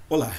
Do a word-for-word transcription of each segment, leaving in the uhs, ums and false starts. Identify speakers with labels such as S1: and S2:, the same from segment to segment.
S1: Olá,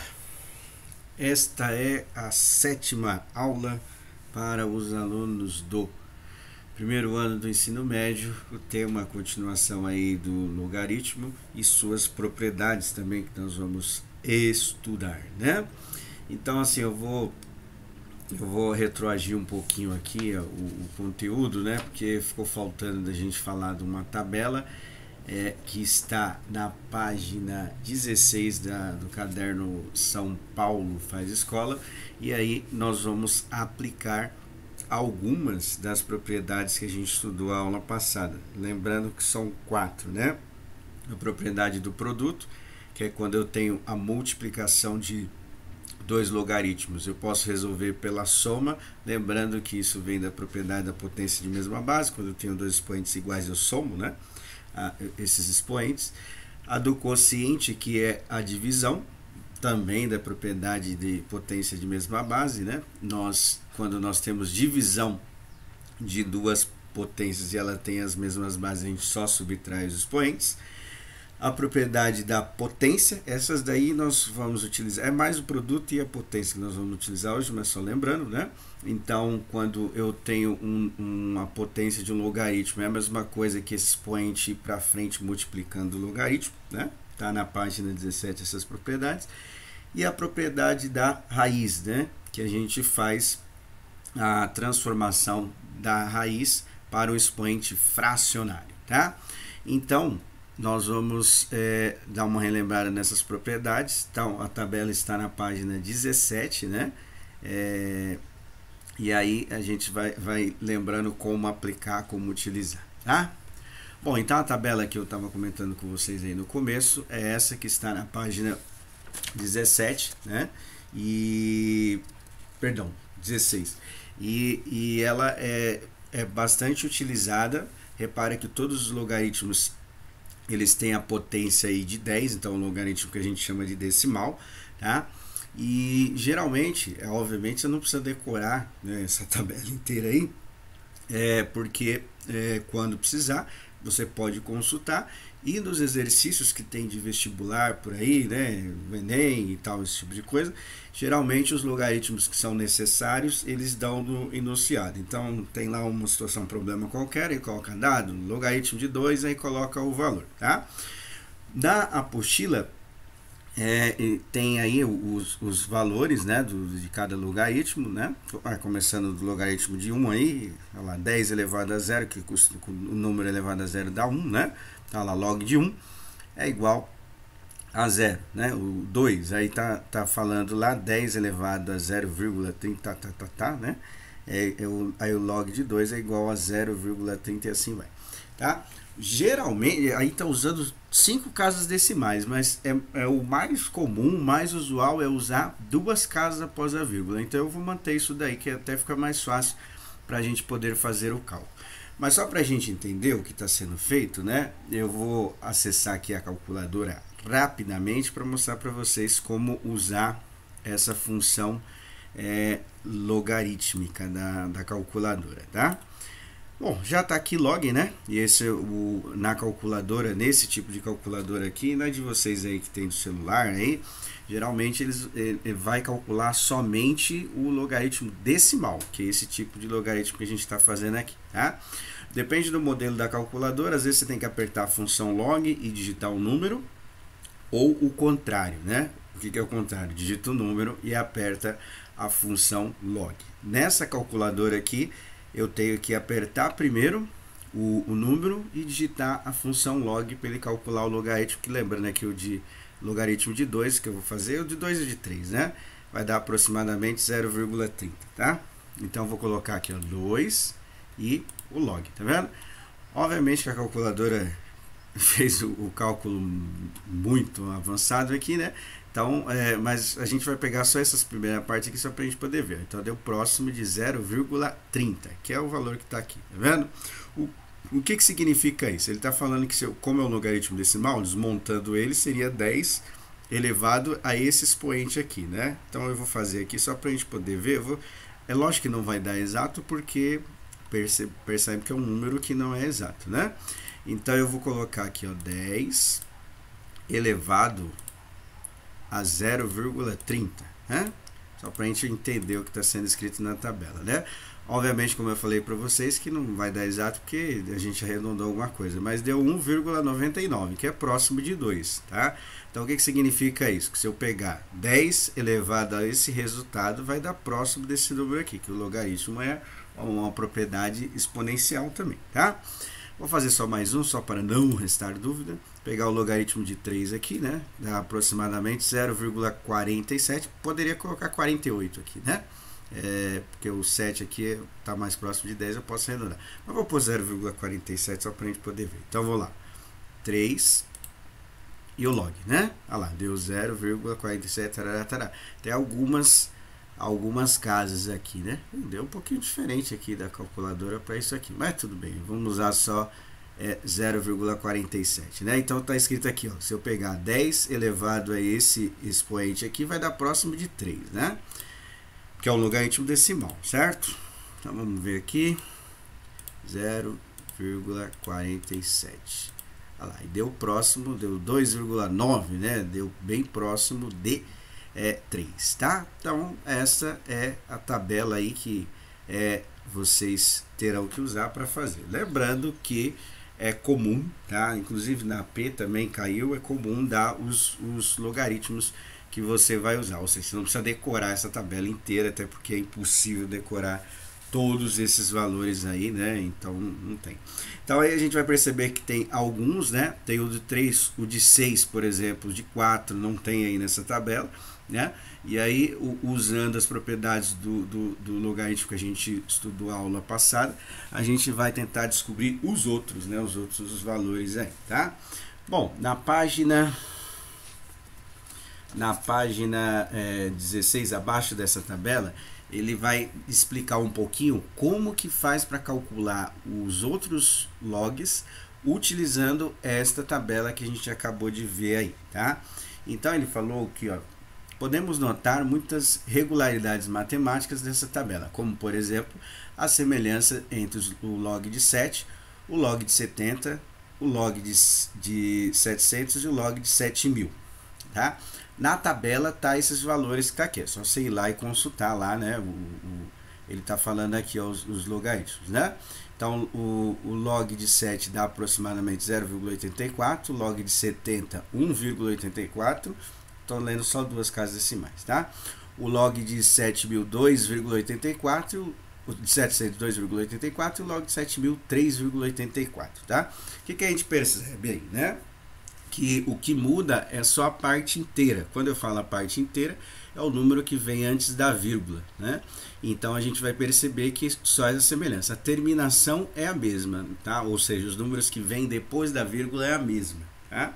S1: esta é a sétima aula para os alunos do primeiro ano do ensino médio. O tema, a continuação aí do logaritmo e suas propriedades também, que nós vamos estudar, né? Então, assim, eu vou eu vou retroagir um pouquinho aqui o, o conteúdo, né? Porque ficou faltando da gente falar de uma tabela É, que está na página dezesseis da, do caderno São Paulo Faz Escola, e aí nós vamos aplicar algumas das propriedades que a gente estudou a aula passada. Lembrando que são quatro, né? A propriedade do produto, que é quando eu tenho a multiplicação de dois logaritmos, eu posso resolver pela soma, lembrando que isso vem da propriedade da potência de mesma base. Quando eu tenho dois expoentes iguais, eu somo, né? A, esses expoentes. A do quociente, que é a divisão, também da propriedade de potência de mesma base, né? Nós, quando nós temos divisão de duas potências e ela tem as mesmas bases, a gente só subtrai os expoentes. A propriedade da potência, essas daí nós vamos utilizar, é mais o produto e a potência que nós vamos utilizar hoje, mas só lembrando, né? Então, quando eu tenho um, uma potência de um logaritmo, é a mesma coisa que esse expoente ir para frente multiplicando o logaritmo, né? Tá na página dezessete essas propriedades. E a propriedade da raiz, né? Que a gente faz a transformação da raiz para o expoente fracionário, tá? Então, nós vamos é, dar uma relembrada nessas propriedades. Então, a tabela está na página dezessete, né? É, e aí a gente vai, vai lembrando como aplicar, como utilizar, tá? Bom, então a tabela que eu estava comentando com vocês aí no começo é essa que está na página dezessete, né? E, perdão, dezesseis. E, e ela é, é bastante utilizada. Repara que todos os logaritmos eles têm a potência aí de dez, então o logaritmo que a gente chama de decimal, tá? E geralmente, é, obviamente, você não precisa decorar, né, essa tabela inteira aí, é, porque é, quando precisar, você pode consultar. E nos exercícios que tem de vestibular por aí, né, o Enem e tal, esse tipo de coisa, geralmente os logaritmos que são necessários, eles dão no enunciado. Então, tem lá uma situação, um problema qualquer, e coloca dado, logaritmo de dois, aí coloca o valor, tá? Na apostila, é, tem aí os, os valores, né, do, de cada logaritmo, né? Começando do logaritmo de um aí, lá, dez elevado a zero, que custa, o número elevado a zero dá um, né? Tá lá, log de um é igual a zero, né? O dois, aí tá, tá falando lá dez elevado a zero vírgula trinta, tá, tá, tá, né? É, é o, aí o log de dois é igual a zero vírgula trinta e assim vai, tá? Geralmente, aí tá usando cinco casas decimais, mas é, é o mais comum, mais usual é usar duas casas após a vírgula. Então eu vou manter isso daí, que até fica mais fácil para a gente poder fazer o cálculo. Mas só para a gente entender o que está sendo feito, né? Eu vou acessar aqui a calculadora rapidamente para mostrar para vocês como usar essa função é, logarítmica da, da calculadora, tá? Bom, já está aqui log, né? E esse o, na calculadora, nesse tipo de calculadora aqui, não é de vocês aí que tem do celular aí, geralmente eles ele vai calcular somente o logaritmo decimal, que é esse tipo de logaritmo que a gente está fazendo aqui, tá? Depende do modelo da calculadora, às vezes você tem que apertar a função log e digitar o número, ou o contrário, né? O que é o contrário? Digita o número e aperta a função log. Nessa calculadora aqui, eu tenho que apertar primeiro o, o número e digitar a função log para ele calcular o logaritmo, que lembrando aqui o de logaritmo de dois que eu vou fazer, o de dois e de três, né? Vai dar aproximadamente zero vírgula trinta, tá? Então vou colocar aqui ó, dois e o log, tá vendo? Obviamente que a calculadora fez o, o cálculo muito avançado aqui, né? Então, é, mas a gente vai pegar só essas primeiras partes aqui só para a gente poder ver. Então, deu próximo de zero vírgula trinta, que é o valor que está aqui, tá vendo? O, o que, que significa isso? Ele está falando que, se eu, como é um logaritmo decimal, desmontando ele, seria dez elevado a esse expoente aqui, né? Então, eu vou fazer aqui só para a gente poder ver. Eu vou, é lógico que não vai dar exato, porque percebe, percebe que é um número que não é exato, né? Então, eu vou colocar aqui, ó, dez elevado a zero vírgula trinta, né? Só para a gente entender o que está sendo escrito na tabela, né? Obviamente, como eu falei para vocês, que não vai dar exato porque a gente arredondou alguma coisa, mas deu um vírgula noventa e nove, que é próximo de dois, tá? Então, o que, que significa isso? Que se eu pegar dez elevado a esse resultado, vai dar próximo desse número aqui, que o logaritmo é uma propriedade exponencial também, tá? Vou fazer só mais um, só para não restar dúvida. Pegar o logaritmo de três aqui, né? Dá aproximadamente zero vírgula quarenta e sete. Poderia colocar quarenta e oito aqui, né? É, porque o sete aqui está mais próximo de dez, eu posso arredondar. Mas vou pôr zero vírgula quarenta e sete só para a gente poder ver. Então, vou lá. três e o log, né? Olha lá, deu zero vírgula quarenta e sete. Tarará, tarará. Tem algumas... algumas casas aqui, né? Deu um pouquinho diferente aqui da calculadora para isso aqui, mas tudo bem, vamos usar só é, zero vírgula quarenta e sete, né? Então tá escrito aqui, ó, se eu pegar dez elevado a esse expoente aqui, vai dar próximo de três, né? Que é um logaritmo decimal, certo? Então vamos ver aqui, zero vírgula quarenta e sete. Olha lá, e deu próximo, deu dois vírgula nove, né? Deu bem próximo de é três, tá? Então, essa é a tabela aí que é, vocês terão que usar para fazer. Lembrando que é comum, tá? Inclusive na P também caiu, é comum dar os, os logaritmos que você vai usar. Ou seja, você não precisa decorar essa tabela inteira, até porque é impossível decorar todos esses valores aí, né? Então, não tem. Então, aí a gente vai perceber que tem alguns, né? Tem o de três, o de seis, por exemplo, o de quatro, não tem aí nessa tabela, né? E aí, o, usando as propriedades do, do, do logaritmo que a gente estudou a aula passada, a gente vai tentar descobrir os outros, né? Os outros os valores aí, tá? Bom, na página... Na página é, dezesseis, abaixo dessa tabela, ele vai explicar um pouquinho como que faz para calcular os outros logs utilizando esta tabela que a gente acabou de ver aí, tá? Então, ele falou que, ó, podemos notar muitas regularidades matemáticas dessa tabela, como, por exemplo, a semelhança entre o log de sete, o log de setenta, o log de, de setecentos e o log de sete mil, tá? Na tabela tá esses valores que tá aqui, é só você ir lá e consultar lá, né? O, o, ele tá falando aqui ó, os, os logaritmos, né? Então, o, o log de sete dá aproximadamente zero vírgula oitenta e quatro, o log de setenta, um vírgula oitenta e quatro. Estou lendo só duas casas decimais, tá? O log de sete mil, dois vírgula oitenta e quatro, o de setecentos, dois vírgula oitenta e quatro, e o log de sete mil, três vírgula oitenta e quatro, tá? O que, que a gente percebe aí, né? Que o que muda é só a parte inteira. Quando eu falo a parte inteira, é o número que vem antes da vírgula, né? Então, a gente vai perceber que só essa semelhança. A terminação é a mesma, tá? Ou seja, os números que vêm depois da vírgula é a mesma, tá?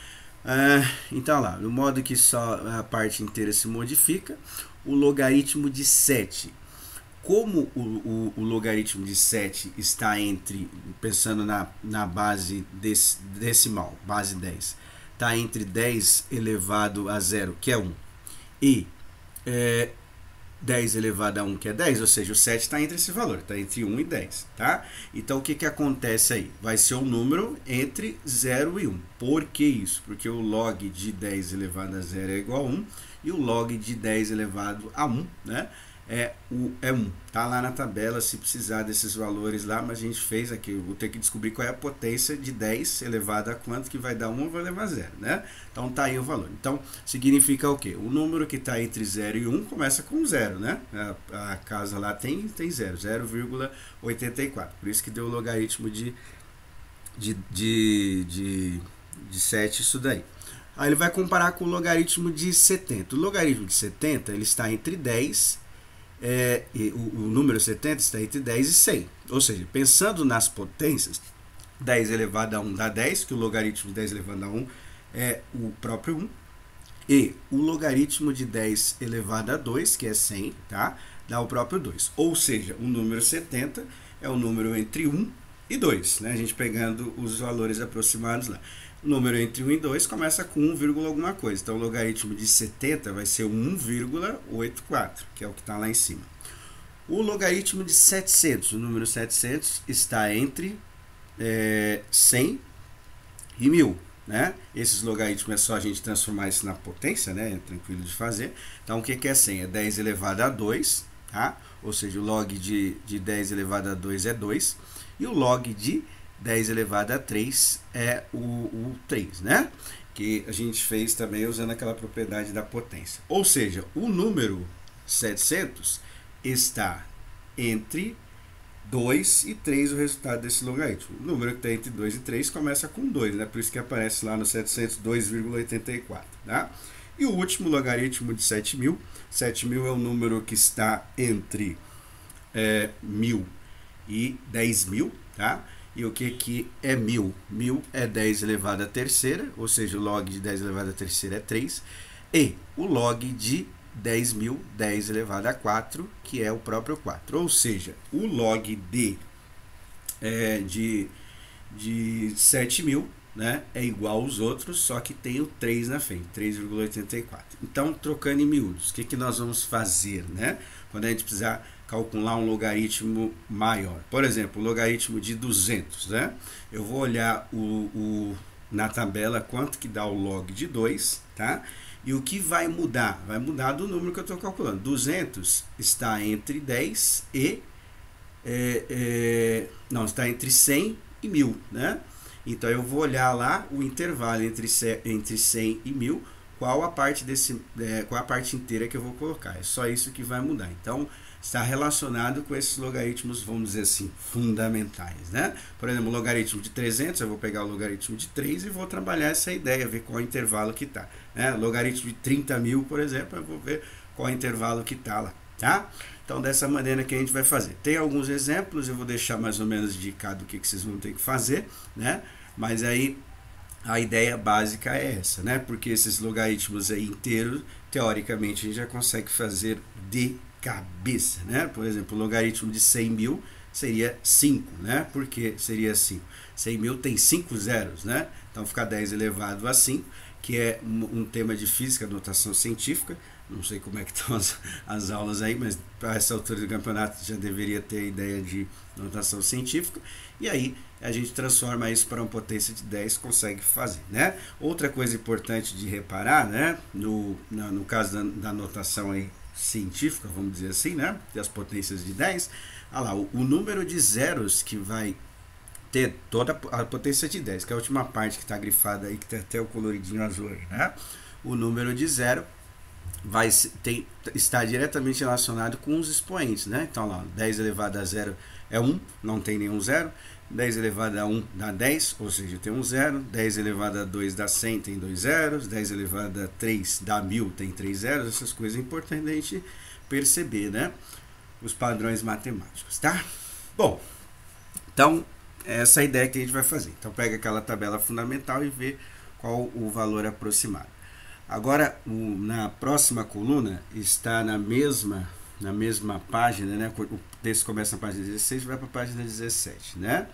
S1: Ah, então, lá, no modo que só a parte inteira se modifica, o logaritmo de sete. Como o, o, o logaritmo de sete está entre, pensando na, na base dec, decimal, base dez, está entre dez elevado a zero, que é um, e é, dez elevado a um, que é dez, ou seja, o sete está entre esse valor, está entre um e dez, tá? Então, o que, que acontece aí? Vai ser um número entre zero e um. Por que isso? Porque o log de dez elevado a zero é igual a um, e o log de dez elevado a um, né? É, o, é um, tá lá na tabela se precisar desses valores lá, mas a gente fez aqui, eu vou ter que descobrir qual é a potência de dez elevado a quanto que vai dar um, vai levar zero, né? Então tá aí o valor. Então significa o quê? O número que está entre zero e um começa com zero, né? A, a casa lá tem, tem zero, zero vírgula oitenta e quatro, por isso que deu o logaritmo de, de, de, de, de sete isso daí. Aí ele vai comparar com o logaritmo de setenta. O logaritmo de setenta, ele está entre dez É, e o, o número setenta está entre dez e cem, ou seja, pensando nas potências, dez elevado a um dá dez, que o logaritmo de dez elevado a um é o próprio um, e o logaritmo de dez elevado a dois, que é cem, tá? Dá o próprio dois, ou seja, o número setenta é o número entre um e dois, né? A gente pegando os valores aproximados lá. O número entre um e dois começa com um, alguma coisa. Então, o logaritmo de setenta vai ser um vírgula oitenta e quatro, que é o que está lá em cima. O logaritmo de setecentos, o número setecentos, está entre é, cem e mil. né? Esses logaritmos é só a gente transformar isso na potência, né? É tranquilo de fazer. Então, o que, que é cem? É dez elevado a dois, tá? Ou seja, o log de, de dez elevado a dois é dois. E o log de dez elevado a três é o, o três, né? Que a gente fez também usando aquela propriedade da potência. Ou seja, o número setecentos está entre dois e três, o resultado desse logaritmo. O número que está entre dois e três começa com dois, né? Por isso que aparece lá no setecentos, dois vírgula oitenta e quatro, tá? E o último logaritmo de sete mil. sete mil é o número que está entre é, mil e dez mil, tá? E o que, que é mil? mil é dez elevado à terceira, ou seja, o log de dez elevado à terceira é três. E o log de dez mil, dez elevado a quatro, que é o próprio quatro. Ou seja, o log de, é, de, de sete mil, né, é igual aos outros, só que tem o três na frente, três vírgula oitenta e quatro. Então, trocando em miúdos, o que, que nós vamos fazer, né? Quando a gente precisar calcular um logaritmo maior. Por exemplo, o logaritmo de duzentos, né? Eu vou olhar o, o, na tabela quanto que dá o log de dois, tá? E o que vai mudar? Vai mudar do número que eu estou calculando. duzentos está entre dez e... É, é, não, está entre cem e mil, né? Então, eu vou olhar lá o intervalo entre, entre cem e mil, qual a parte desse, é, qual a parte inteira que eu vou colocar. É só isso que vai mudar. Então, está relacionado com esses logaritmos, vamos dizer assim, fundamentais, né? Por exemplo, o logaritmo de trezentos, eu vou pegar o logaritmo de três e vou trabalhar essa ideia, ver qual é o intervalo que está, né? Logaritmo de trinta mil, por exemplo, eu vou ver qual é o intervalo que está lá, tá? Então, dessa maneira que a gente vai fazer. Tem alguns exemplos, eu vou deixar mais ou menos indicado o que, que vocês vão ter que fazer, né? Mas aí, a ideia básica é essa, né? Porque esses logaritmos aí inteiros, teoricamente, a gente já consegue fazer de cabeça, né? Por exemplo, o logaritmo de cem mil seria cinco, né? Por que seria cinco? cem mil tem cinco zeros, né? Então, fica dez elevado a cinco, que é um, um tema de física, notação científica. Não sei como é que estão as, as aulas aí, mas para essa altura do campeonato já deveria ter a ideia de notação científica. E aí a gente transforma isso para uma potência de dez, consegue fazer, né? Outra coisa importante de reparar, né? No, na, no caso da, da notação aí científica, vamos dizer assim, né? Das potências de dez, olha lá, o, o número de zeros que vai ter toda a potência de dez, que é a última parte que está grifada aí, que tem até o coloridinho azul aí, né? O número de zero vai tem, está diretamente relacionado com os expoentes, né? Então lá, dez elevado a zero é um, não tem nenhum zero. dez elevado a um dá dez, ou seja, tem um zero. dez elevado a dois dá cem, tem dois zeros. dez elevado a três dá mil, tem três zeros. Essas coisas é importante a gente perceber, né? Os padrões matemáticos, tá? Bom, então, essa é a ideia que a gente vai fazer. Então, pega aquela tabela fundamental e vê qual o valor aproximado. Agora, o, na próxima coluna, está na mesma, na mesma página, né? O texto começa na página dezesseis e vai para a página dezessete, né?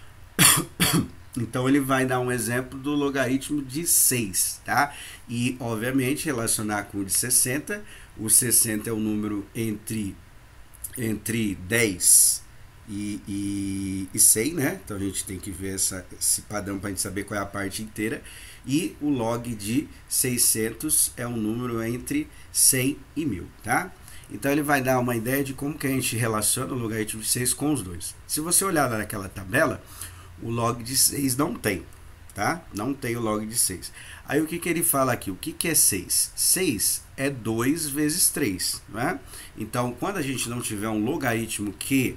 S1: Então, ele vai dar um exemplo do logaritmo de seis, tá? E, obviamente, relacionar com o de sessenta. O sessenta é o número entre, entre dez e, e, e cem, né? Então, a gente tem que ver essa, esse padrão para a gente saber qual é a parte inteira. E o log de seiscentos é um número entre cem e mil, tá? Então, ele vai dar uma ideia de como que a gente relaciona o logaritmo de seis com os dois. Se você olhar lá naquela tabela, o log de seis não tem, tá? Não tem o log de seis. Aí, o que que ele fala aqui? O que que é seis? seis é dois vezes três, né? Então, quando a gente não tiver um logaritmo que,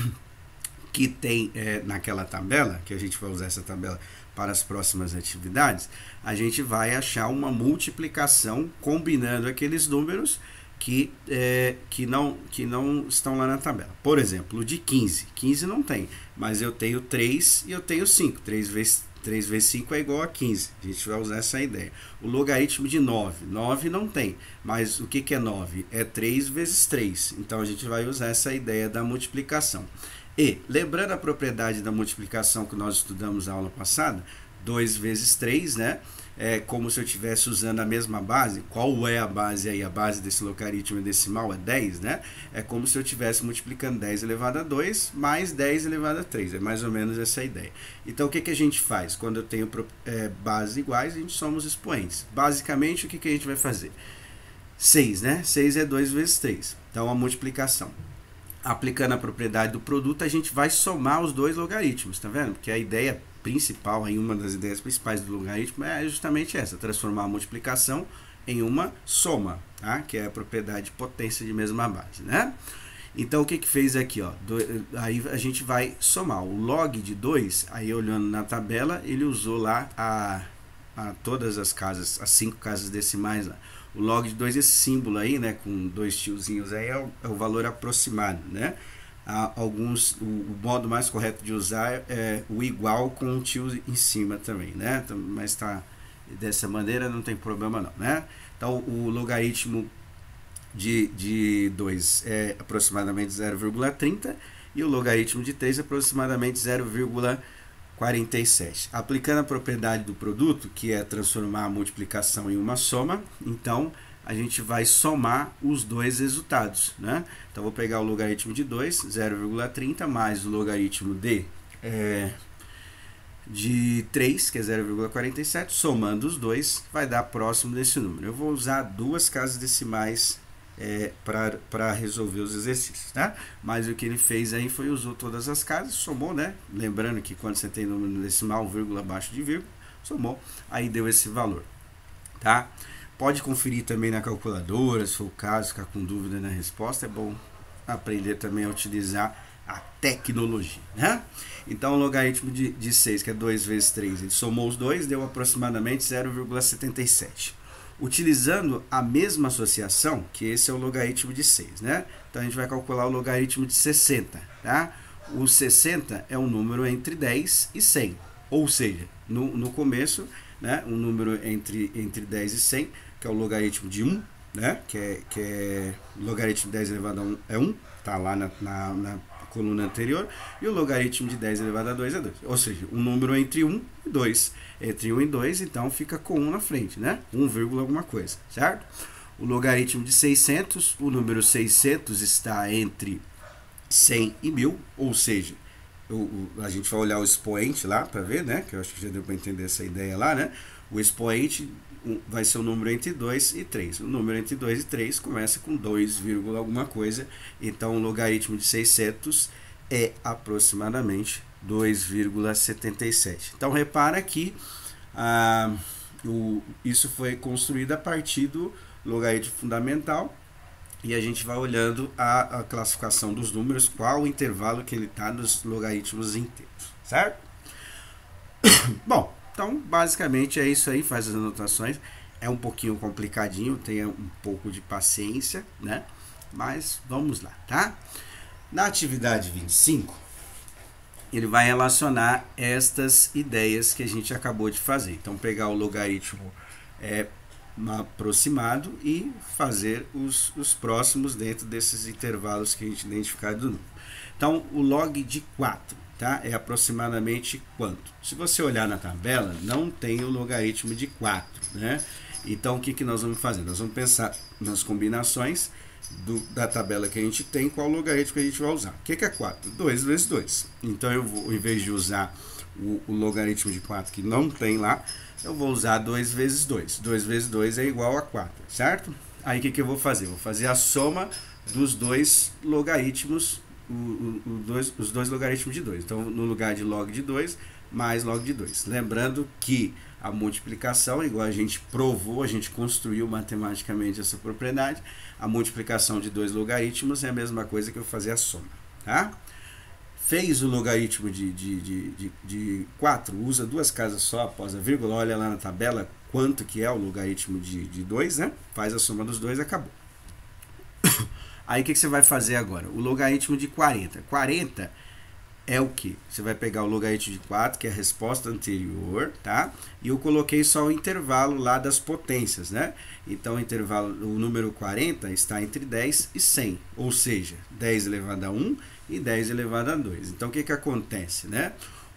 S1: que tem é, naquela tabela, que a gente vai usar essa tabela para as próximas atividades, a gente vai achar uma multiplicação combinando aqueles números que, é, que, não, que não estão lá na tabela. Por exemplo, o de quinze. quinze não tem, mas eu tenho três e eu tenho cinco. três vezes, três vezes cinco é igual a quinze. A gente vai usar essa ideia. O logaritmo de nove. nove não tem, mas o que, que é nove? É três vezes três. Então, a gente vai usar essa ideia da multiplicação. E, lembrando a propriedade da multiplicação que nós estudamos na aula passada, dois vezes três, né? É como se eu estivesse usando a mesma base. Qual é a base aí? A base desse logaritmo decimal é dez, né? É como se eu estivesse multiplicando dez elevado a dois mais dez elevado a três. É mais ou menos essa a ideia. Então, o que, que a gente faz? Quando eu tenho é, bases iguais, a gente soma os expoentes. Basicamente, o que, que a gente vai fazer? seis, né? seis é dois vezes três. Então, a multiplicação. Aplicando a propriedade do produto, a gente vai somar os dois logaritmos, tá vendo? Porque a ideia principal, aí uma das ideias principais do logaritmo é justamente essa, transformar a multiplicação em uma soma, tá? Que é a propriedade de potência de mesma base, né? Então, o que que fez aqui, ó? Do, aí a gente vai somar o log de dois, aí olhando na tabela, ele usou lá a, a todas as casas, as cinco casas decimais lá. O log de dois, esse símbolo aí, né, com dois tiozinhos aí, é o, é o valor aproximado, né? Há alguns, o, o modo mais correto de usar é o igual com um tio em cima também, né? Então, mas tá dessa maneira, não tem problema não, né? Então, o logaritmo de dois é aproximadamente zero vírgula trinta e o logaritmo de três é aproximadamente zero vírgula quarenta e sete. Aplicando a propriedade do produto, que é transformar a multiplicação em uma soma, então a gente vai somar os dois resultados, né? Então, vou pegar o logaritmo de dois, zero vírgula trinta, mais o logaritmo de, é, de três, que é zero vírgula quarenta e sete, somando os dois, vai dar próximo desse número. Eu vou usar duas casas decimais é, para resolver os exercícios, tá? Mas o que ele fez aí foi usou todas as casas, somou, né? Lembrando que quando você tem número decimal, vírgula abaixo de vírgula, somou, aí deu esse valor, tá? Pode conferir também na calculadora, se for o caso, ficar com dúvida na resposta, é bom aprender também a utilizar a tecnologia, né? Então, o logaritmo de, de seis, que é dois vezes três, ele somou os dois, deu aproximadamente zero vírgula setenta e sete. Utilizando a mesma associação, que esse é o logaritmo de seis, né? Então, a gente vai calcular o logaritmo de sessenta, tá? O sessenta é um número entre dez e cem, ou seja, no, no começo, né, um número entre, entre dez e cem, que é o logaritmo de um, né, que é, que é logaritmo de dez elevado a um é um, tá lá na, na, na coluna anterior, e o logaritmo de dez elevado a dois é dois, ou seja, um número entre um e dois, entre um e dois, então fica com um na frente, né, um vírgula alguma coisa, certo? O logaritmo de seiscentos, o número seiscentos está entre cem e mil, ou seja, o, a gente vai olhar o expoente lá para ver, né, que eu acho que já deu para entender essa ideia lá, né, o expoente vai ser o número entre dois e três. O número entre dois e três começa com dois, alguma coisa. Então, o logaritmo de seiscentos é aproximadamente dois vírgula setenta e sete. Então, repara que ah, o, isso foi construído a partir do logaritmo fundamental. E a gente vai olhando a, a classificação dos números, qual o intervalo que ele está nos logaritmos inteiros, certo? Bom, então, basicamente é isso aí, faz as anotações. É um pouquinho complicadinho, tenha um pouco de paciência, né? Mas vamos lá, tá? Na atividade vinte e cinco, ele vai relacionar estas ideias que a gente acabou de fazer. Então, pegar o logaritmo é, aproximado e fazer os, os próximos dentro desses intervalos que a gente identificar do número. Então, o log de quatro. Tá? É aproximadamente quanto? Se você olhar na tabela, não tem o logaritmo de quatro, né? Então, o que, que nós vamos fazer? Nós vamos pensar nas combinações do, da tabela que a gente tem, qual o logaritmo que a gente vai usar. O que, que é quatro? dois vezes dois. Então, eu vou, em vez de usar o, o logaritmo de quatro que não tem lá, eu vou usar dois vezes dois. dois vezes dois é igual a quatro, certo? Aí, o que, que eu vou fazer? Eu vou fazer a soma dos dois logaritmos O, o, o dois, os dois logaritmos de dois. Então, no lugar de log de dois, mais log de dois. Lembrando que a multiplicação, igual a gente provou, a gente construiu matematicamente essa propriedade, a multiplicação de dois logaritmos é a mesma coisa que eu fazer a soma. Tá? Fez o logaritmo de, de, de, de, de quatro, usa duas casas só após a vírgula, olha lá na tabela quanto que é o logaritmo de, de dois, né? Faz a soma dos dois e acabou. Aí, o que, que você vai fazer agora? O logaritmo de quarenta. quarenta é o que? Você vai pegar o logaritmo de quatro, que é a resposta anterior, tá? E eu coloquei só o intervalo lá das potências, né? Então, o intervalo, o número quarenta está entre dez e cem, ou seja, dez elevado a um e dez elevado a dois. Então, o que, que acontece, né?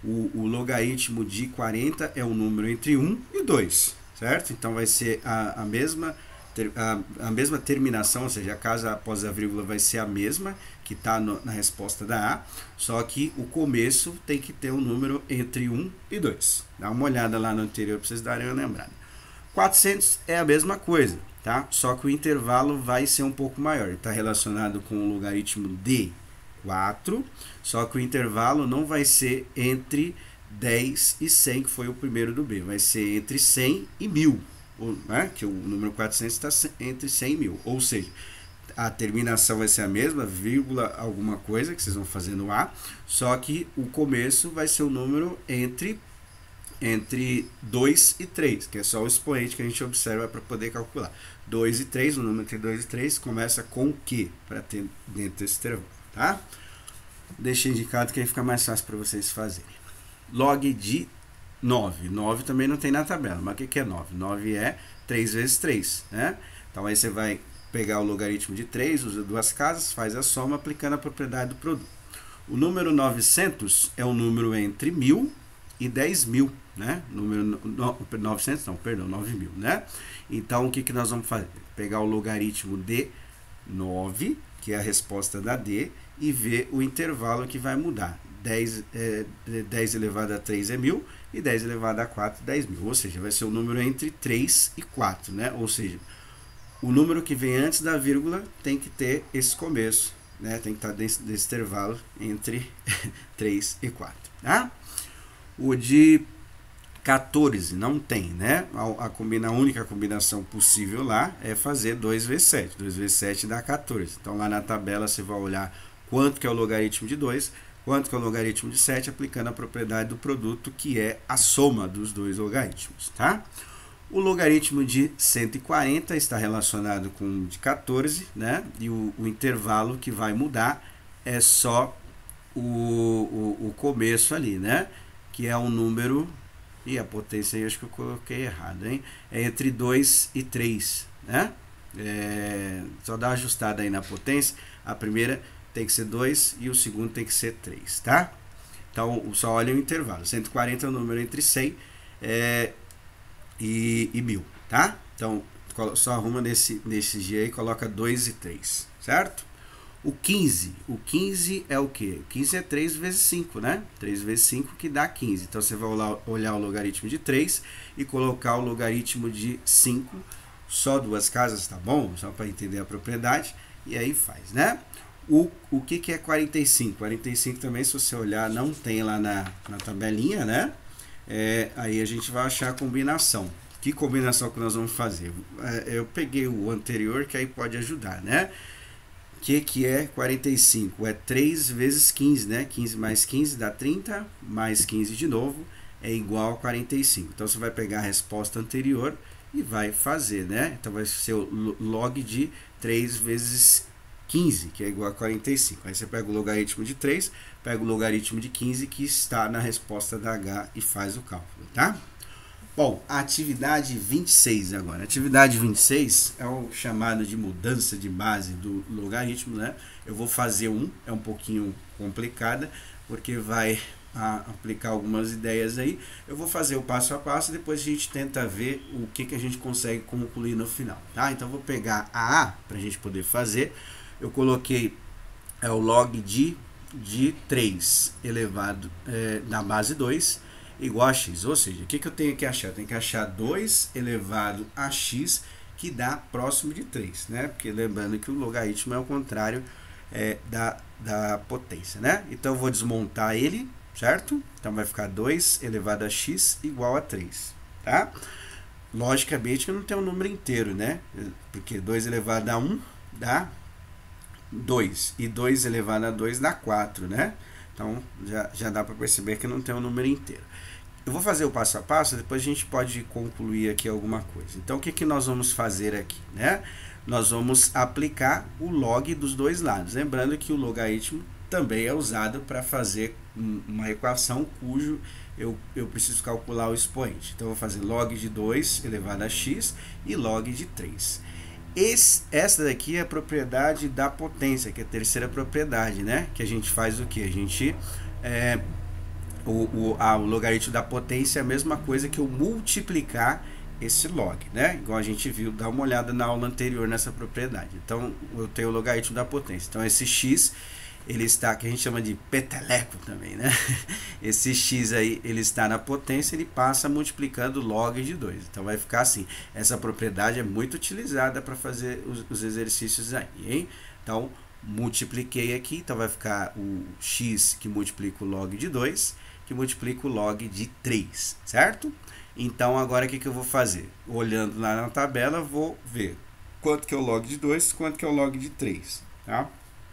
S1: O, o logaritmo de quarenta é um número entre um e dois, certo? Então vai ser a, a mesma a, a mesma terminação, ou seja, a casa após a vírgula vai ser a mesma que está na resposta da A, só que o começo tem que ter um número entre um e dois. Dá uma olhada lá no anterior para vocês darem uma lembrada. quatrocentos é a mesma coisa, tá? Só que o intervalo vai ser um pouco maior. Está relacionado com o logaritmo de quatro, só que o intervalo não vai ser entre dez e cem, que foi o primeiro do B. Vai ser entre cem e mil, né? Que o número quatrocentos está entre cem e mil. Ou seja, a terminação vai ser a mesma, vírgula alguma coisa, que vocês vão fazer no A, só que o começo vai ser o número entre entre dois e três, que é só o expoente que a gente observa para poder calcular. dois e três, o número entre dois e três começa com o que para ter dentro desse intervalo, tá? Deixa indicado que aí fica mais fácil para vocês fazerem. Log de nove. nove também não tem na tabela, mas o que, que é nove? nove é três vezes três, né? Então aí você vai pegar o logaritmo de três, usa duas casas, faz a soma aplicando a propriedade do produto. O número novecentos é um número entre mil e dez mil, né? Número no, novecentos, não, perdão, nove mil, né? Então, o que, que nós vamos fazer? Pegar o logaritmo de nove, que é a resposta da D, e ver o intervalo que vai mudar. dez, é, dez elevado a três é mil, e dez elevado a quatro, dez mil. Ou seja, vai ser o número entre três e quatro, né? Ou seja, o número que vem antes da vírgula tem que ter esse começo, né? Tem que estar desse, desse intervalo entre três e quatro, tá? O de quatorze não tem, né? A, a, combina, a única combinação possível lá é fazer dois vezes sete. dois vezes sete dá quatorze. Então, lá na tabela, você vai olhar quanto que é o logaritmo de dois, quanto que é o logaritmo de sete, aplicando a propriedade do produto, que é a soma dos dois logaritmos, tá? O logaritmo de cento e quarenta está relacionado com o de quatorze, né? E o, o intervalo que vai mudar é só o, o, o começo ali, né? Que é um número, e a potência aí acho que eu coloquei errado, hein? É entre dois e três, né? É, só dá uma ajustada aí na potência. A primeira tem que ser dois e o segundo tem que ser três, tá? Então, só olha o intervalo. cento e quarenta é o número entre cem é, e, e mil, tá? Então, só arruma nesse, nesse G aí e coloca dois e três, certo? O quinze, o quinze é o quê? O quinze é três vezes cinco, né? três vezes cinco que dá quinze. Então, você vai olhar o logaritmo de três e colocar o logaritmo de cinco, só duas casas, tá bom? Só para entender a propriedade, e aí faz, né? O, o que, que é quarenta e cinco? quarenta e cinco também, se você olhar, não tem lá na, na tabelinha, né? É, aí a gente vai achar a combinação. Que combinação que nós vamos fazer? É, eu peguei o anterior, que aí pode ajudar, né? O que, que é quarenta e cinco? É três vezes quinze, né? quinze mais quinze dá trinta, mais quinze de novo é igual a quarenta e cinco. Então, você vai pegar a resposta anterior e vai fazer, né? Então, vai ser o log de três vezes quinze, que é igual a quarenta e cinco. Aí você pega o logaritmo de três, pega o logaritmo de quinze, que está na resposta da H, e faz o cálculo, tá? Bom, a atividade vinte e seis agora. A atividade vinte e seis é o chamado de mudança de base do logaritmo, né? Eu vou fazer um, é um pouquinho complicada, porque vai a, aplicar algumas ideias aí. Eu vou fazer o passo a passo, depois a gente tenta ver o que, que a gente consegue concluir no final, tá? Então, eu vou pegar a A para a gente poder fazer. Eu coloquei é, o log de, de três elevado é, na base dois, igual a x, ou seja, o que, que eu tenho que achar? Eu tenho que achar dois elevado a x, que dá próximo de três, né? Porque lembrando que o logaritmo é o contrário é, da, da potência, né? Então, eu vou desmontar ele, certo? Então, vai ficar dois elevado a x igual a três, tá? Logicamente, eu não tenho um número inteiro, né? Porque dois elevado a um dá dois, e dois elevado a dois dá quatro, né? Então, já, já dá para perceber que não tem um número inteiro. Eu vou fazer o passo a passo, depois a gente pode concluir aqui alguma coisa. Então, o que, que nós vamos fazer aqui, né? Nós vamos aplicar o log dos dois lados. Lembrando que o logaritmo também é usado para fazer uma equação cujo eu, eu preciso calcular o expoente. Então, eu vou fazer log de dois elevado a x e log de três. Esse, essa daqui é a propriedade da potência, que é a terceira propriedade, né? Que a gente faz o que? A gente é, o, o, a, o logaritmo da potência é a mesma coisa que eu multiplicar esse log, né? Igual a gente viu, dá uma olhada na aula anterior nessa propriedade. Então, eu tenho o logaritmo da potência. Então, esse x, ele está, que a gente chama de peteleco também, né? Esse x aí, ele está na potência, ele passa multiplicando log de dois. Então, vai ficar assim. Essa propriedade é muito utilizada para fazer os, os exercícios aí, hein? Então, multipliquei aqui, então vai ficar o x que multiplica o log de dois, que multiplica o log de três, certo? Então, agora o que, que eu vou fazer? Olhando lá na tabela, eu vou ver quanto que é o log de dois, quanto que é o log de três, tá?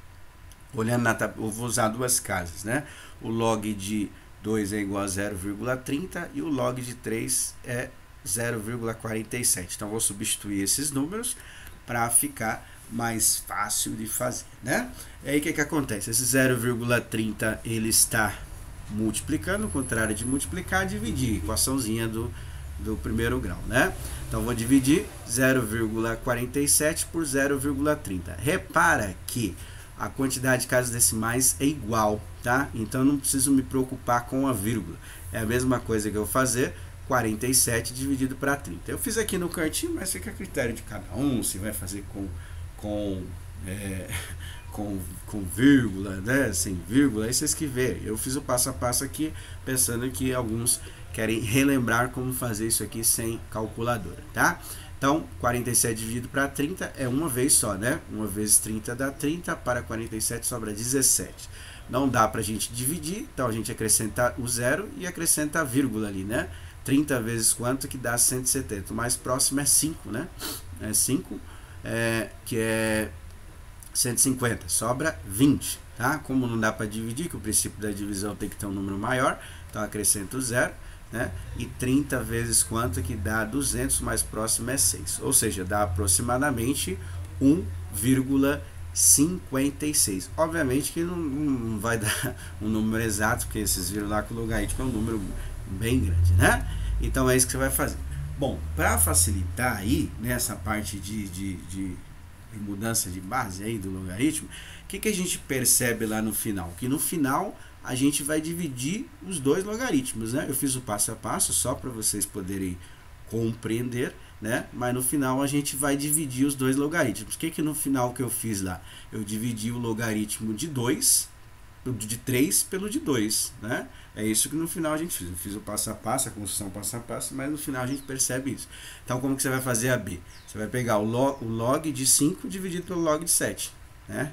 S1: Olhando na tabela, eu vou usar duas casas, né? O log de dois é igual a zero vírgula trinta e o log de três é zero vírgula quarenta e sete. Então, eu vou substituir esses números para ficar mais fácil de fazer, né? E aí, o que, que acontece? Esse zero vírgula trinta, ele está multiplicando, o contrário de multiplicar, dividir, equaçãozinha do, do primeiro grau, né? Então, vou dividir zero vírgula quarenta e sete por zero vírgula trinta. Repara que a quantidade de casas decimais é igual, tá? Então, não preciso me preocupar com a vírgula. É a mesma coisa que eu fazer quarenta e sete dividido para trinta. Eu fiz aqui no cantinho, mas fica a critério de cada um, se vai fazer com, com é, Com, com vírgula, né? Sem vírgula, aí vocês que vê. Eu fiz o passo a passo aqui, pensando que alguns querem relembrar como fazer isso aqui sem calculadora, tá? Então, quarenta e sete dividido para trinta é uma vez só, né? uma vezes trinta dá trinta, para quarenta e sete sobra dezessete. Não dá para a gente dividir, então a gente acrescenta o zero e acrescenta a vírgula ali, né? trinta vezes quanto que dá cento e setenta? O mais próximo é cinco, né? É cinco, é, que é cento e cinquenta, sobra vinte, tá? Como não dá para dividir, que o princípio da divisão tem que ter um número maior, então acrescento o zero, né? E trinta vezes quanto que dá duzentos, mais próximo é seis, ou seja, dá aproximadamente um vírgula cinquenta e seis. Obviamente que não, não vai dar um número exato, porque vocês viram lá que o logaritmo é um número bem grande, né? Então é isso que você vai fazer. Bom, para facilitar aí, nessa parte de, de, de de mudança de base aí do logaritmo, o que, que a gente percebe lá no final? Que no final a gente vai dividir os dois logaritmos, né? Eu fiz o passo a passo só para vocês poderem compreender, né? Mas no final a gente vai dividir os dois logaritmos. O que, que no final que eu fiz lá? Eu dividi o logaritmo de dois, de três pelo de dois, né? É isso que no final a gente fez. Eu fiz o passo a passo, a construção passo a passo, mas no final a gente percebe isso. Então, como que você vai fazer a B? Você vai pegar o log, o log de cinco dividido pelo log de sete, né?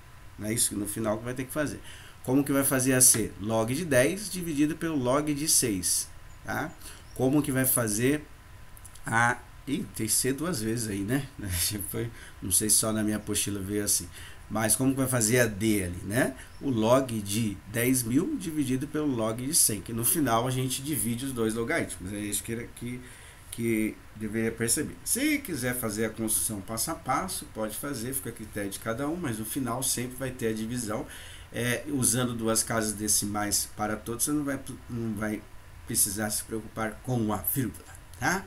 S1: É isso que no final que vai ter que fazer. Como que vai fazer a C? Log de dez dividido pelo log de seis, tá? Como que vai fazer a... Ih, tem C duas vezes aí, né? Não sei se só na minha apostila veio assim. Mas como que vai fazer a D ali, né? O log de dez mil dividido pelo log de cem, que no final a gente divide os dois logaritmos. É isso que, que, que deveria perceber. Se quiser fazer a construção passo a passo, pode fazer, fica a critério de cada um, mas no final sempre vai ter a divisão. É, usando duas casas decimais para todos, você não vai, não vai precisar se preocupar com a vírgula, tá?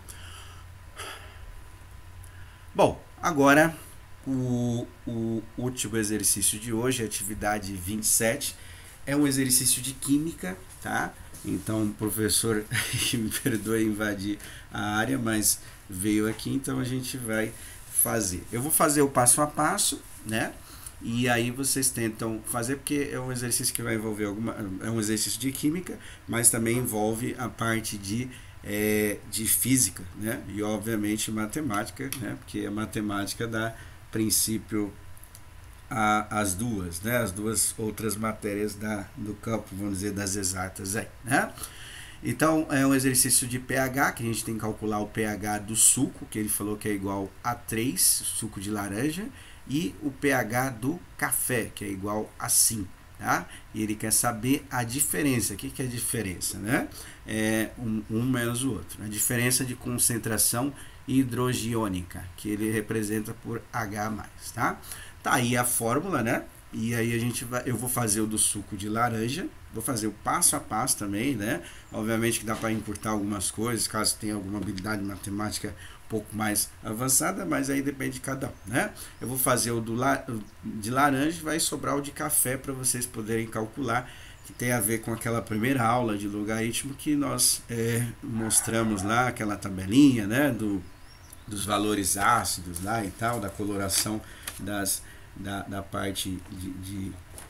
S1: Bom, agora... O, o último exercício de hoje, atividade vinte e sete, é um exercício de química, tá? Então, o professor, me perdoe invadir a área, mas veio aqui, então a gente vai fazer. Eu vou fazer o passo a passo, né? E aí vocês tentam fazer, porque é um exercício que vai envolver alguma... É um exercício de química, mas também envolve a parte de... É, de física, né? E obviamente matemática, né? Porque a matemática dá princípio a, as duas, né? As duas outras matérias da, do campo, vamos dizer, das exatas aí, né? Então, é um exercício de pH, que a gente tem que calcular o pH do suco, que ele falou que é igual a três, suco de laranja, e o pH do café, que é igual a cinco, tá? E ele quer saber a diferença. O que, que é a diferença, né? É um, um menos o outro. A diferença de concentração hidrogiônica, que ele representa por H mais, tá? Tá aí a fórmula, né? E aí a gente vai, eu vou fazer o do suco de laranja, vou fazer o passo a passo também, né? Obviamente que dá para encurtar algumas coisas, caso tenha alguma habilidade matemática um pouco mais avançada, mas aí depende de cada um, né? Eu vou fazer o do la, de laranja, vai sobrar o de café para vocês poderem calcular que tem a ver com aquela primeira aula de logaritmo que nós é, mostramos lá, aquela tabelinha, né, do, dos valores ácidos lá e tal, da coloração das, da, da parte de, de,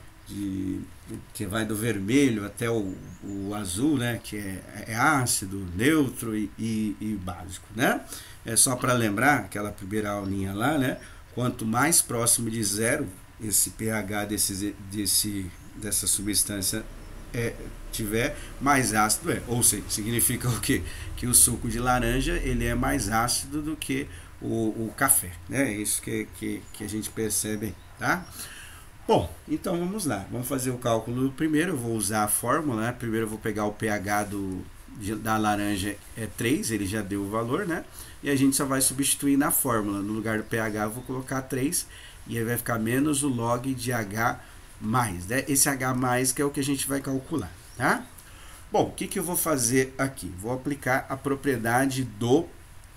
S1: de que vai do vermelho até o, o azul, né, que é, é ácido, neutro e, e, e básico, né? É só para lembrar aquela primeira aulinha lá, né? Quanto mais próximo de zero esse pH desse, desse, dessa substância é, tiver, mais ácido é. Ou seja, significa o quê? Que o suco de laranja ele é mais ácido do que o, o café, né? É isso que, que, que a gente percebe, tá? Bom, então vamos lá. Vamos fazer o cálculo primeiro. Eu vou usar a fórmula, né? Primeiro eu vou pegar o pH do, da laranja, é três, ele já deu o valor, né? E a gente só vai substituir na fórmula. No lugar do pH eu vou colocar três e aí vai ficar menos o log de H mais, né? Esse H mais que é o que a gente vai calcular, tá? Bom, o que, que eu vou fazer aqui? Vou aplicar a propriedade do,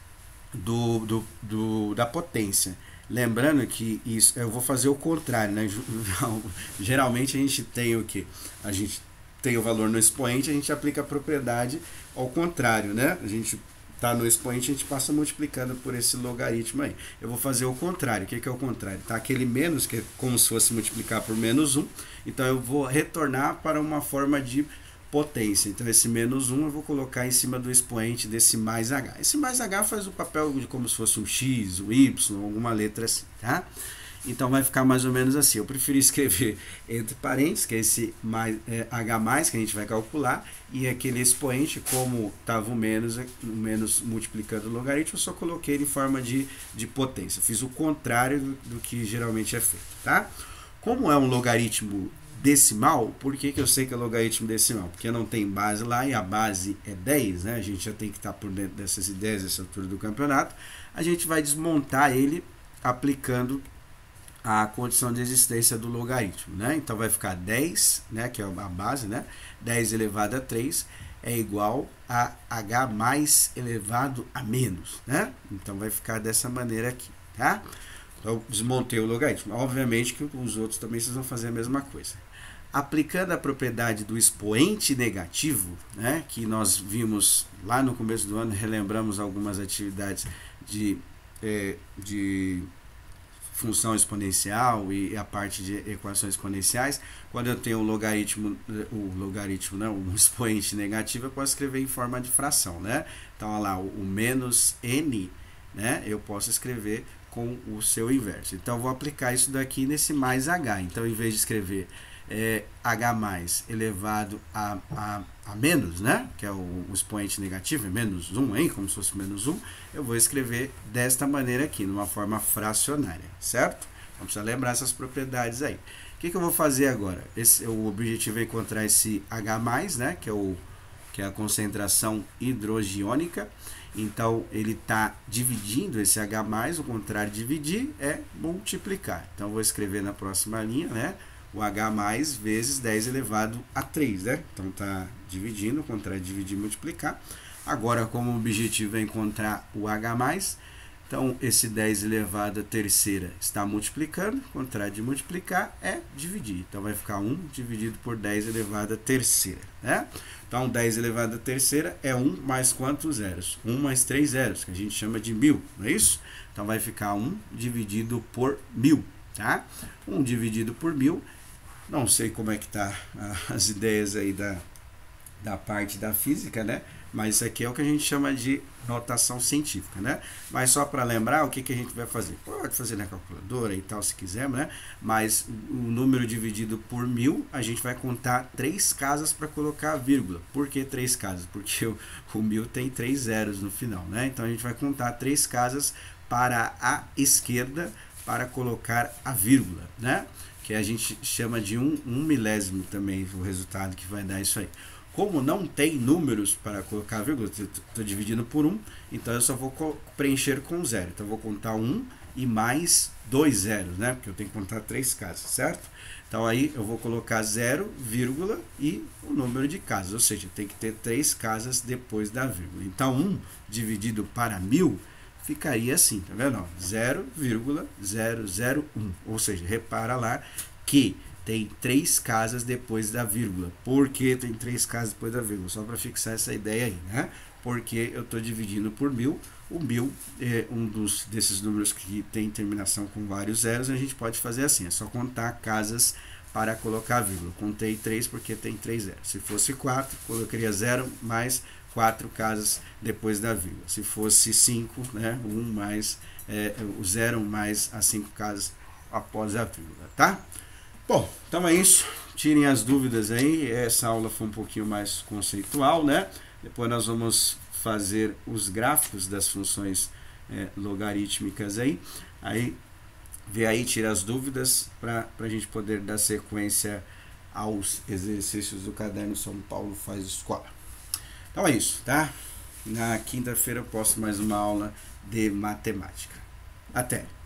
S1: do, do, do da potência. Lembrando que isso, eu vou fazer o contrário, né? Geralmente a gente tem o que? A gente tem o valor no expoente, a gente aplica a propriedade ao contrário, né? A gente tá no expoente, a gente passa multiplicando por esse logaritmo aí. Eu vou fazer o contrário. O que, que é o contrário? Tá aquele menos, que é como se fosse multiplicar por menos um. Então, eu vou retornar para uma forma de potência. Então, esse menos um eu vou colocar em cima do expoente desse mais h. Esse mais h faz o papel de como se fosse um x, um y, alguma letra assim, tá? Então, vai ficar mais ou menos assim. Eu preferi escrever entre parênteses, que é esse mais, é, H mais que a gente vai calcular, e aquele expoente, como estava o menos, o menos multiplicando o logaritmo, eu só coloquei ele em forma de, de potência. Fiz o contrário do, do que geralmente é feito, tá? Como é um logaritmo decimal, por que, que eu sei que é logaritmo decimal? Porque não tem base lá e a base é dez, né? A gente já tem que estar por dentro dessas ideias, dessa altura do campeonato. A gente vai desmontar ele aplicando a condição de existência do logaritmo, né? Então vai ficar dez, né, que é a base, né? dez elevado a três é igual a h mais elevado a menos, né? Então vai ficar dessa maneira aqui, tá? Então desmontei o logaritmo. Obviamente que os outros também vocês vão fazer a mesma coisa. Aplicando a propriedade do expoente negativo, né, que nós vimos lá no começo do ano, relembramos algumas atividades de, é, de função exponencial e a parte de equações exponenciais. Quando eu tenho o logaritmo, o logaritmo não, um expoente negativo, eu posso escrever em forma de fração, né? Então, olha lá, o menos n, né, eu posso escrever com o seu inverso. Então, eu vou aplicar isso daqui nesse mais h. Então, em vez de escrever é, h mais elevado a, a, a menos, né, que é o, o expoente negativo, é menos um, hein, como se fosse menos um, eu vou escrever desta maneira aqui, numa forma fracionária, certo? Então, precisa lembrar essas propriedades aí. O que, que eu vou fazer agora? Esse, o objetivo é encontrar esse H mais, né, que é, o, que é a concentração hidrogiônica. Então, ele está dividindo esse H mais, o contrário de dividir é multiplicar. Então, eu vou escrever na próxima linha, né, o H mais vezes dez elevado a três, né? Então, está dividindo, o contrário de dividir, multiplicar. Agora, como o objetivo é encontrar o H mais, então, esse dez elevado a terceira está multiplicando, o contrário de multiplicar é dividir. Então, vai ficar um dividido por dez elevado a terceira, né? Então, dez elevado a terceira é um mais quantos zeros? um mais três zeros, que a gente chama de mil, não é isso? Então, vai ficar um dividido por mil, tá? um dividido por mil. Não sei como é que tá as ideias aí da, da parte da física, né? Mas isso aqui é o que a gente chama de notação científica, né? Mas só para lembrar, o que, que a gente vai fazer? Pode fazer na calculadora e tal, se quiser, né? Mas o número dividido por mil, a gente vai contar três casas para colocar a vírgula. Por que três casas? Porque o, o mil tem três zeros no final, né? Então, a gente vai contar três casas para a esquerda para colocar a vírgula, né? Que a gente chama de um, um milésimo também, o resultado que vai dar isso aí. Como não tem números para colocar vírgula, estou dividindo por um, então eu só vou preencher com zero. Então eu vou contar um e mais dois zeros, né? Porque eu tenho que contar três casas, certo? Então aí eu vou colocar zero, vírgula e o número de casas, ou seja, tem que ter três casas depois da vírgula. Então um dividido para mil ficaria assim, tá vendo? zero vírgula zero zero um, ou seja, repara lá que tem três casas depois da vírgula. Por que tem três casas depois da vírgula? Só para fixar essa ideia aí, né? Porque eu estou dividindo por mil. O mil é um dos, desses números que tem terminação com vários zeros. A gente pode fazer assim, é só contar casas para colocar a vírgula. Contei três porque tem três zeros. Se fosse quatro, colocaria zero mais quatro casas depois da vírgula. Se fosse cinco, né, um mais é, o zero mais as cinco casas após a vírgula, tá? Bom, então é isso. Tirem as dúvidas aí. Essa aula foi um pouquinho mais conceitual, né? Depois nós vamos fazer os gráficos das funções é, logarítmicas aí. Aí, vê aí, tira as dúvidas para a gente poder dar sequência aos exercícios do caderno São Paulo Faz Escola. Então é isso, tá? Na quinta-feira eu posto mais uma aula de matemática. Até!